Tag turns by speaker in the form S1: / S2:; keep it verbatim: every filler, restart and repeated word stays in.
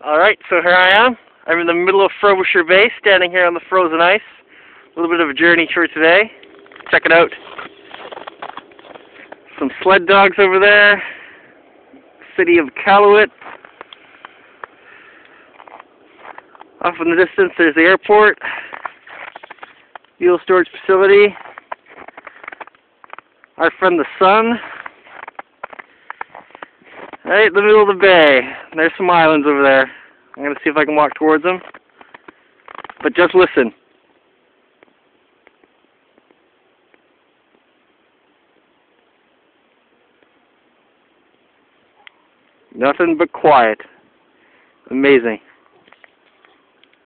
S1: Alright, so here I am. I'm in the middle of Frobisher Bay, standing here on the frozen ice. A little bit of a journey for today. Check it out. Some sled dogs over there. City of Calumet. Off in the distance, there's the airport. Fuel storage facility. Our friend the sun. Right in the middle of the bay. There's some islands over there. I'm going to see if I can walk towards them. But just listen. Nothing but quiet. Amazing.